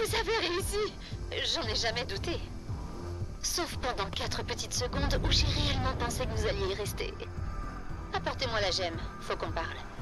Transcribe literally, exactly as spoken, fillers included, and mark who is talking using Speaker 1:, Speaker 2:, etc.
Speaker 1: Vous avez réussi! J'en ai jamais douté. Sauf pendant quatre petites secondes où j'ai réellement pensé que vous alliez y rester. Apportez-moi la gemme, faut qu'on parle.